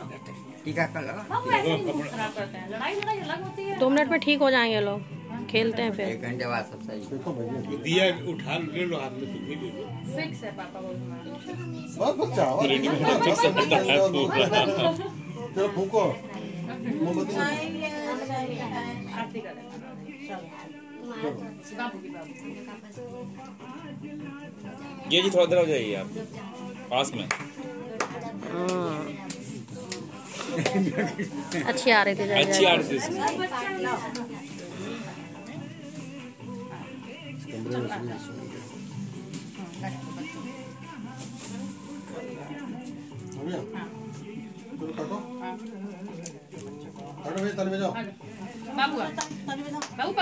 टीका कर लगा। 2 मिनट में ठीक हो जाएंगे लोग, खेलते हैं फिर। 1 घंटे बाद सब सही। दिया उठा ले लो हाथ में, तुम भी ले लो। फिक्स है पापा बहुत। बस बच्चा चलो फूको मोमबत्ती। आरती करें। ये जी थोड़ा देर हो जाइए आप पास में। अच्छी आ रही थी, अच्छी आ रही थी। चलो काटो काटो, तले में जाओ बाबू